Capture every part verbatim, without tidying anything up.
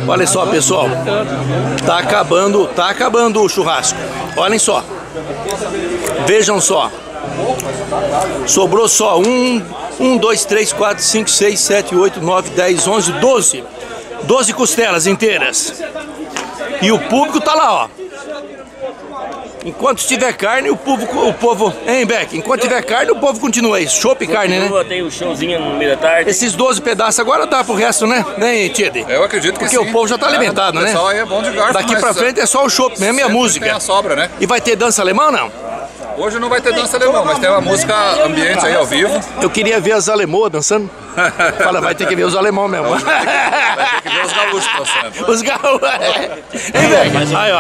Olha só, pessoal, tá acabando, tá acabando o churrasco. Olhem só, vejam só, sobrou só um, um, dois, três, quatro, cinco, seis, sete, oito, nove, dez, onze, doze, doze costelas inteiras. E o público tá lá, ó. Enquanto tiver carne, o povo, o povo, hein, Beck? Enquanto tiver carne, o povo continua aí. Chopp e carne, né? Tem o chãozinho no meio da tarde. Esses doze pedaços agora dá pro resto, né? Né, Tiede? Eu acredito que Porque sim. o povo já tá alimentado, é, né? O pessoal aí é bom de garfo, Daqui pra frente é só o chopp mesmo e a música. Tem a sobra, né? E vai ter dança alemã ou não? Hoje não vai ter dança alemã, mas tem uma música ambiente aí ao vivo. Eu queria ver as alemãs dançando. Fala, vai ter que ver os alemão mesmo. Vai ter que ver os gaúchos dançando. Os gaúchos. Hein, Beck? Aí,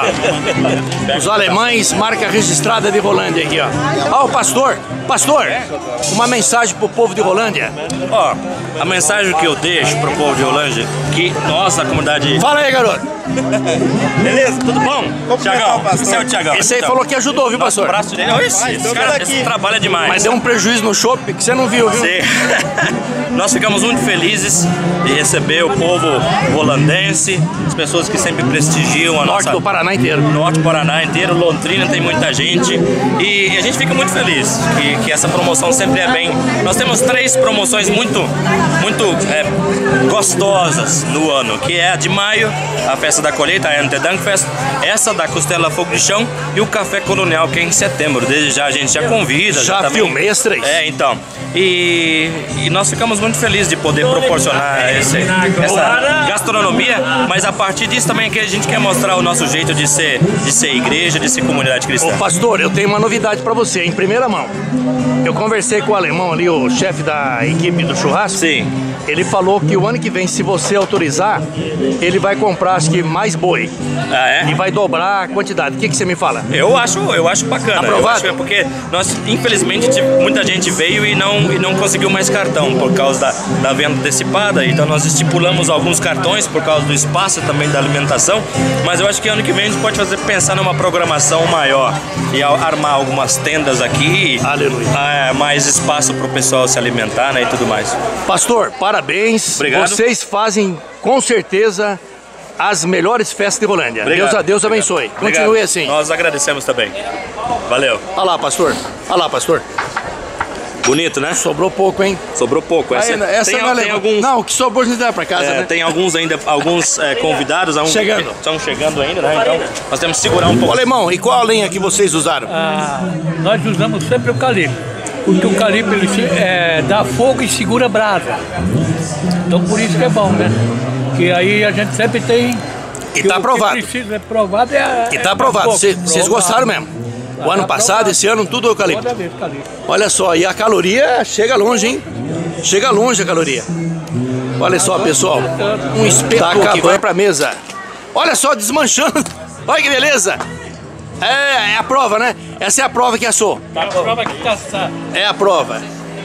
ó. Os alemães, marca registrada de Rolândia aqui, ó. Ó, o pastor. Pastor, uma mensagem pro povo de Rolândia. Ó, a mensagem que eu deixo pro povo de Rolândia, que nós, a comunidade... Fala aí, garoto. Beleza, tudo bom? Tiagão, esse é o Tiagão. Esse aí falou que ajudou, viu, pastor? O braço dele, olha esse, esse cara esse trabalha demais. Mas deu um prejuízo no chopp que você não viu, viu? Sim. Nós ficamos muito felizes de receber o povo holandense, as pessoas que sempre prestigiam a Norte nossa... do Paraná inteiro. Norte do Paraná inteiro, Londrina tem muita gente. E a gente fica muito feliz que, que essa promoção sempre é bem... Nós temos três promoções muito, muito é, gostosas no ano, que é a de maio, a festa da colheita, a Erntedankfest, essa da costela fogo de chão e o café colonial, que é em setembro. Desde já a gente já convida. Já, já filmei as três. É, então. E, e nós ficamos muito felizes de poder proporcionar esse, essa gastronomia, mas a partir disso também que a gente quer mostrar o nosso jeito de ser, de ser igreja, de ser comunidade cristã. Ô, pastor, eu tenho uma novidade pra você, em primeira mão. Eu conversei com o alemão ali, o chefe da equipe do churrasco. Sim. Ele falou que o ano que vem, se você autorizar, ele vai comprar, acho que, mais boi. Ah, é? E vai dobrar a quantidade. O que, que você me fala? Eu acho, eu acho bacana. Aprovado? Eu acho que é porque nós, infelizmente, muita gente veio e não, e não conseguiu mais cartão por causa da, da venda antecipada. Então nós estipulamos alguns cartões por causa do espaço também da alimentação. Mas eu acho que ano que vem a gente pode fazer, pensar numa programação maior e armar algumas tendas aqui. Aleluia. É, mais espaço para o pessoal se alimentar, né, e tudo mais. Pastor, parabéns. Obrigado. Vocês fazem, com certeza, as melhores festas de Rolândia. Obrigado. Deus, Deus abençoe. Obrigado. Continue assim. Nós agradecemos também. Valeu. Olha lá, pastor. Olha lá, pastor. Bonito, né? Sobrou pouco, hein? Sobrou pouco. Essa, Ainda, essa tem, não, é tem legal. alguns... Não, o que sobrou a gente dá pra casa, É, né? tem alguns ainda, alguns é, convidados um, Chegando. estão chegando ainda, né? Então nós temos que segurar um Ô, pouco. alemão, e qual a lenha que vocês usaram? Ah, nós usamos sempre o calibre, porque o calibre ele, é, dá fogo e segura brasa. Então por isso que é bom, né? Que aí a gente sempre tem... E tá aprovado. O que precisa é provado é... E tá é aprovado. pouco, Vocês provado. gostaram mesmo? O ano passado, esse ano, tudo eucalipto. Toda vez calibre. Olha só, e a caloria chega longe, hein? Chega longe a caloria. Olha só, pessoal. Um espeto tá que vai pra mesa. Olha só, desmanchando. Olha que beleza. É, é a prova, né? Essa é a prova que assou. Tá a prova que caçar. É a prova.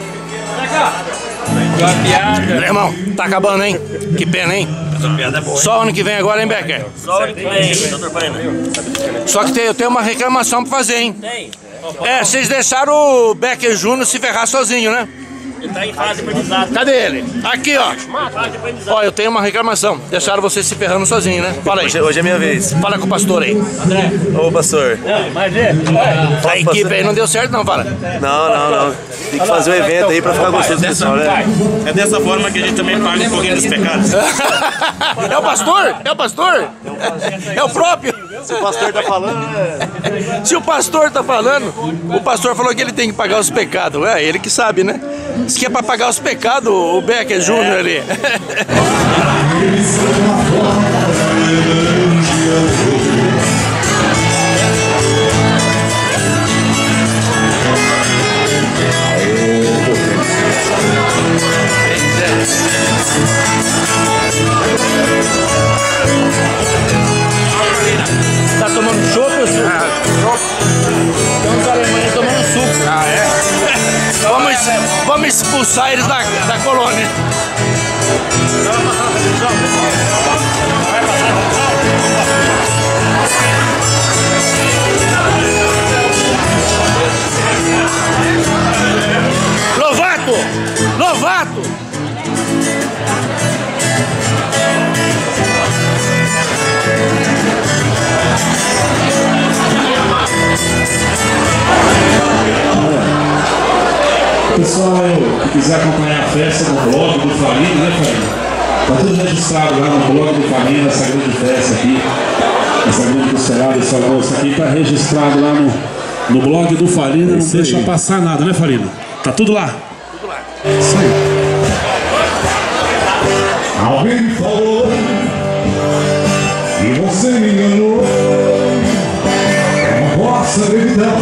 Irmão, tá acabando, hein? Que pena, hein? Essa piada é boa. Só ano que vem agora, hein, Becker? Só ano que vem, doutor Paina. Só que tem, eu tenho uma reclamação pra fazer, hein? Tem. É, vocês deixaram o Becker Júnior se ferrar sozinho, né? Ele tá em fase de aprendizado. Cadê ele? Aqui, ó. Ó, eu tenho uma reclamação. Deixaram você se ferrando sozinho, né? Fala aí. Hoje, hoje é minha vez. Fala com o pastor aí. Ô, pastor. Mas é... A equipe aí não deu certo, não, fala. Não, não, não. Tem que fazer o evento aí pra ficar gostoso do pessoal, né? É dessa forma que a gente também paga um pouquinho dos pecados. É o pastor? É o pastor? É o próprio? Se o pastor tá falando, é... Se o pastor tá falando, o pastor falou que ele tem que pagar os pecados. É, ele que sabe, né? Diz que é pra pagar os pecados, o Becker Júnior ali. Tá tomando chopp ou suco? Ah, então os alemães tomando suco. Ah, é? Vamos, vamos expulsar eles da, da colônia. Lovato! Lovato! pessoal que quiser acompanhar a festa no blog do Farina, né, Farina? Tá tudo registrado lá no blog do Farina, essa grande festa aqui, essa grande costelada, esse almoço aqui, tá registrado lá no, no blog do Farina, não deixa passar nada, né, Farina? Tá tudo lá. Tudo lá. Isso aí. Alguém falou e você me enganou. Eu não posso evitar.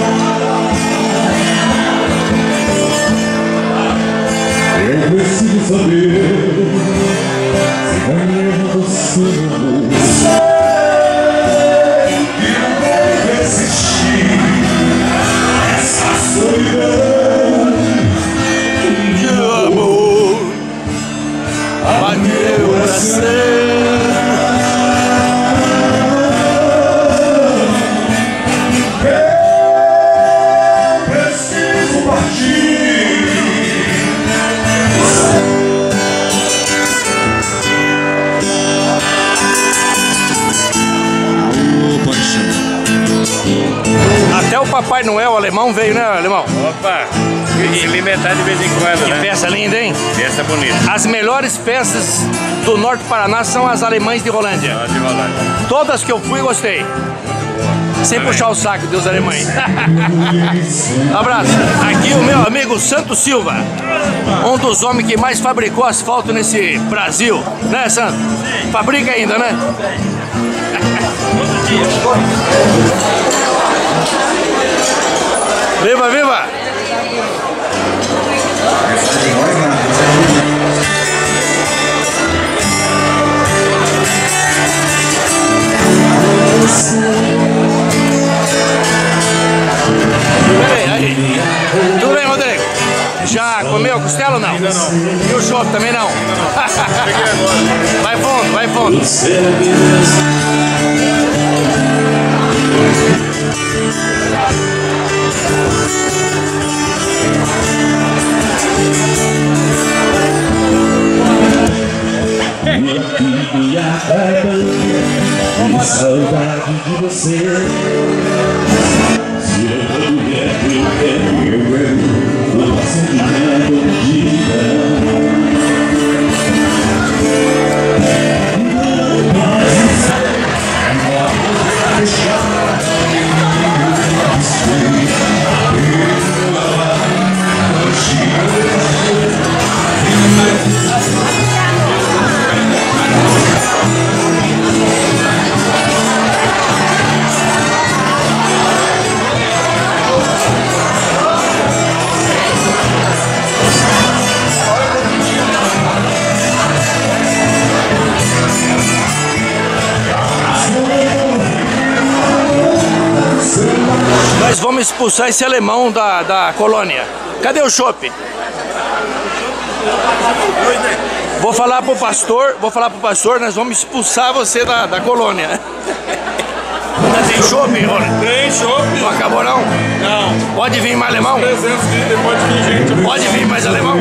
Eu preciso saber se vai mesmo você não. Sei que não deve resistir essa solidão De amor bateu a Eu preciso partir. Até o Papai Noel alemão veio, né, alemão? Opa! E alimentar de vez em quando, Que né? festa linda, hein? Festa bonita. As melhores festas do Norte do Paraná são as alemães de Rolândia. Ó, de Rolândia. Todas que eu fui, gostei. Sem puxar o saco dos alemães. Abraço. Aqui o meu amigo Santo Silva. Um dos homens que mais fabricou asfalto nesse Brasil. Né, Santo? Fabrica ainda, né? Viva, viva! Aí, aí. Tudo bem, Rodrigo? Já comeu costela ou não? Ainda não. E o chopp também não? Vai fundo, vai fundo. Que saudade de você. Se eu puder, eu quero, eu quero. Não posso ficar perdida. Nós vamos expulsar esse alemão da, da colônia. Cadê o chopp? Vou falar pro pastor, vou falar pro pastor, nós vamos expulsar você da, da colônia. Ainda tem chopp, Rony? Tem chopp. Não acabou não? Não. Pode vir mais alemão? trezentos litros, pode vir gente. Pode vir mais alemão?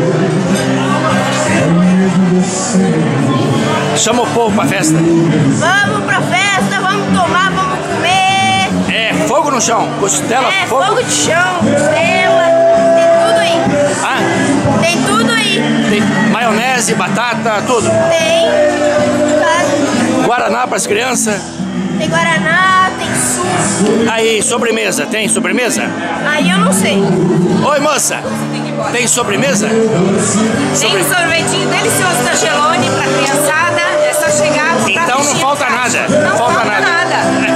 Chama o povo pra festa. Vamos pra festa, vamos tomar, vamos comer. É, fogo no chão, costela, É, fogo. fogo de chão, costela, tem tudo aí. Ah, Tem tudo aí. tem maionese, batata, tudo. Tem, tá? Guaraná pras crianças. Tem guaraná, tem suco. Aí, sobremesa, tem sobremesa? Aí eu não sei. Oi, moça, tem sobremesa? Tem um sorvetinho delicioso da Gelone pra criançada. É só chegar. comprar Então não fichinha falta de caixa. nada, Não falta falta nada. nada.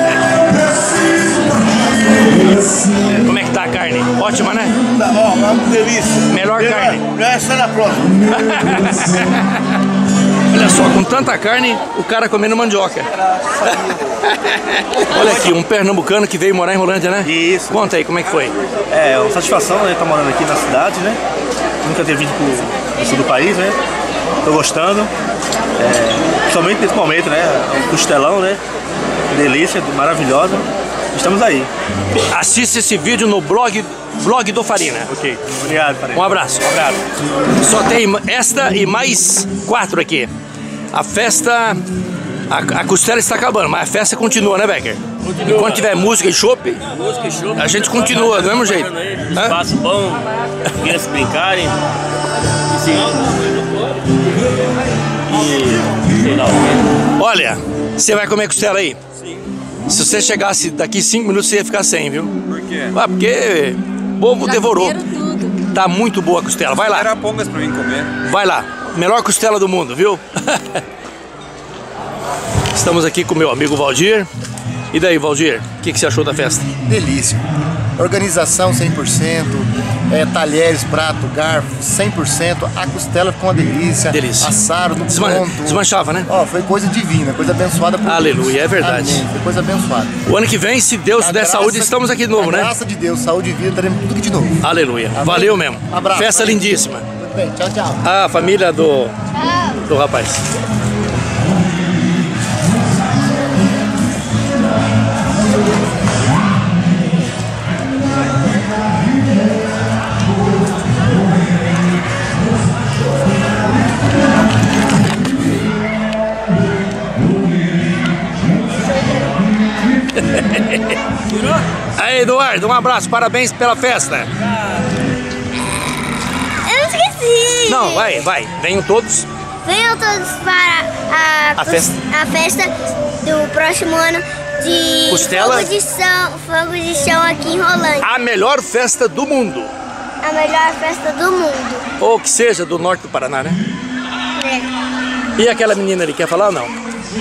Como é que tá a carne? Ótima, né? Tá, ó, uma delícia. Melhor carne. Essa na próxima. Olha só, com tanta carne, o cara comendo mandioca. Olha aqui, um pernambucano que veio morar em Rolândia, né? Isso. Conta aí, como é que foi? É uma satisfação, né? Tá morando aqui na cidade, né? Nunca ter vindo pro, pro sul do país, né? Tô gostando. É, principalmente nesse momento, né? O costelão, né? Delícia, maravilhosa. Estamos aí. Assista esse vídeo no blog, blog do Farina. Ok. Obrigado, Farina. Um abraço. Um abraço. Só tem esta e mais quatro aqui. A festa A, a costela está acabando, mas a festa continua, né, Becker? Continua. Enquanto tiver música e chopp, música e chopp, a gente continua do mesmo jeito. Espaço bom, crianças brincarem. Sim. E sei lá o quê. Olha, você vai comer costela aí? Sim. Se você chegasse daqui cinco minutos, você ia ficar sem, viu? Por quê? Ah, porque o povo devorou. Tá muito boa a costela, vai lá. Arapongas pra mim comer. Vai lá, melhor costela do mundo, viu? Estamos aqui com meu amigo Valdir. E daí, Valdir, o que, que você achou da festa? Delícia. Organização cem por cento, é, talheres, prato, garfo cem por cento, a costela ficou uma delícia. Delícia. Assaram no Desman ponto. Desmanchava, né? Ó, foi coisa divina, coisa abençoada por Aleluia, Deus. é verdade. Amém, foi coisa abençoada. O ano que vem, se Deus der saúde, estamos aqui de novo, né? Graça de Deus, saúde e vida, teremos tudo aqui de novo. Aleluia. Amém. Valeu mesmo. Abraço. Festa Valeu. lindíssima. Muito bem, tchau, tchau. A família do, do rapaz. Aí, Eduardo, um abraço, parabéns pela festa. Eu não esqueci. Não, vai, vai, venham todos. Venham todos para a, A festa. a festa do próximo ano de Costela? fogo de chão, fogo de chão aqui em Rolândia. A melhor festa do mundo. A melhor festa do mundo. Ou que seja do norte do Paraná, né? É. E aquela menina ali, quer falar ou não?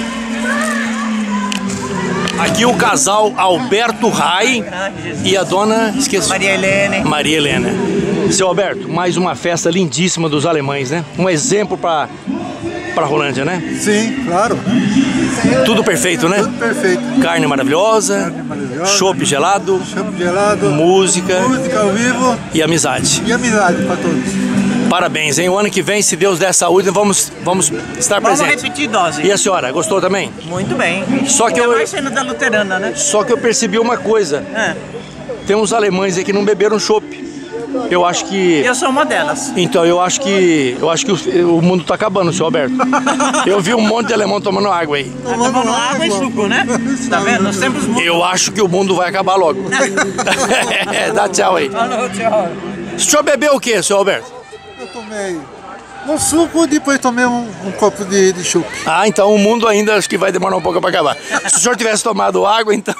Aqui o casal Alberto Rai e a dona, esqueci. Maria Helena. Maria Helena. Seu Alberto, mais uma festa lindíssima dos alemães, né? Um exemplo para para Rolândia, né? Sim, claro. Tudo perfeito, né? Tudo perfeito. Carne maravilhosa, chopp gelado, chopp gelado, música, música ao vivo e amizade. E amizade para todos. Parabéns, hein? O ano que vem, se Deus der saúde, vamos, vamos estar Vamos presentes. repetir dose. E a senhora, gostou também? Muito bem. Só que Ainda eu, mais sendo da luterana, né? só que eu percebi uma coisa. É. Tem uns alemães aí que não beberam chopp. Eu acho que... Eu sou uma delas. Então, eu acho que eu acho que o, o mundo tá acabando, senhor Alberto. Eu vi um monte de alemão tomando água aí. Tá tomando água e suco, né? Tá vendo? Nós temos muito. Eu acho que o mundo vai acabar logo. Dá tchau aí. Falou, tchau. O senhor bebeu o que, senhor Alberto? Eu tomei um suco e depois tomei um, um copo de, de chopp. Ah, então o mundo ainda acho que vai demorar um pouco para acabar. Se o senhor tivesse tomado água, então...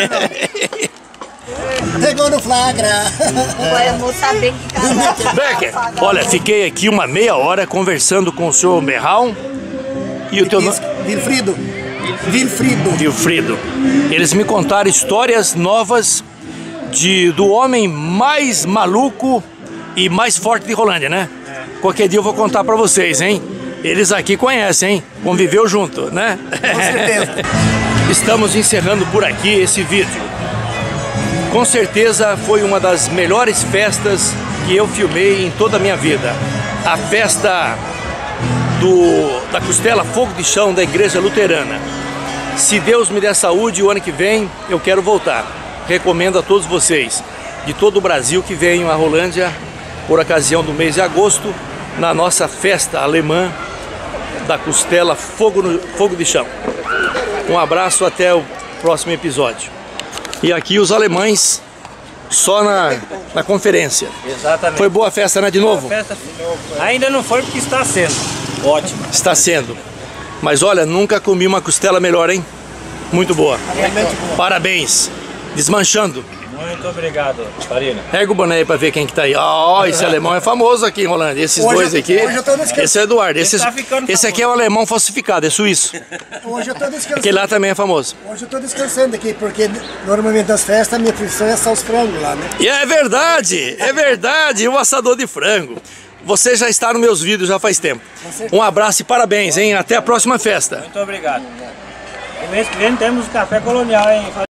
Pegou no flagra. Agora eu vou saber que casa. Becker, olha, fiquei aqui uma meia hora conversando com o senhor Berral e o teu nome... Wilfrido. Wilfrido. Wilfrido. Eles me contaram histórias novas de, do homem mais maluco e mais forte de Rolândia, né? Qualquer dia eu vou contar pra vocês, hein? Eles aqui conhecem, hein? Conviveu junto, né? Com certeza. Estamos encerrando por aqui esse vídeo. Com certeza foi uma das melhores festas que eu filmei em toda a minha vida. A festa do, da costela Fogo de Chão da Igreja Luterana. Se Deus me der saúde, o ano que vem eu quero voltar. Recomendo a todos vocês de todo o Brasil que venham a Rolândia por ocasião do mês de agosto na nossa festa alemã da costela Fogo, no, Fogo de Chão. Um abraço, até o próximo episódio. E aqui os alemães só na, na conferência. Exatamente. Foi boa a festa, né, de novo? Boa festa. Ainda não foi porque está sendo. Ótimo. Está sendo. Mas olha, nunca comi uma costela melhor, hein? Muito boa. Parabéns. Desmanchando. Muito obrigado, Farina. Pega o boné aí pra ver quem que tá aí. Ó, oh, esse alemão é famoso aqui em Rolândia. Esses Hoje dois eu- aqui. hoje eu tô descansando. Esse é o Eduardo. Esse, tá ficando esse aqui é o alemão falsificado, é suíço. Hoje eu tô descansando. Aquele lá também é famoso. Hoje eu tô descansando aqui, porque normalmente nas festas a minha profissão é assar os frangos lá, né? E é verdade, é verdade, o assador de frango. Você já está nos meus vídeos já faz tempo. Um abraço e parabéns, hein? Até a próxima festa. Muito obrigado. E mês que vem temos café colonial, hein?